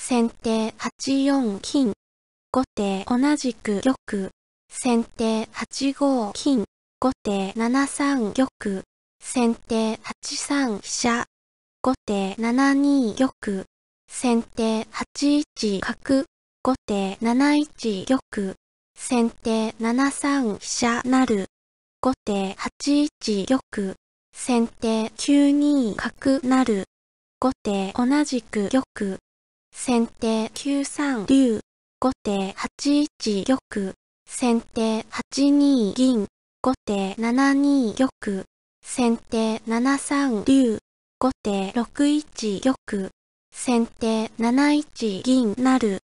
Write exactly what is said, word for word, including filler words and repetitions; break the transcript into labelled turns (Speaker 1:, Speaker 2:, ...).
Speaker 1: 先手はちよん金、後手同じく玉、先手はちご金、後手ななさん玉、先手はちさん飛車、後手ななに玉、先手はちいち角、後手なないち玉、先手ななさん飛車成、後手はちいち玉、先手きゅうに角成、後手同じく玉、先手きゅうさん竜、後手はちいち玉、先手はちに銀、後手ななに玉、先手ななさん竜、後手ろくいち玉、先手なないち銀成。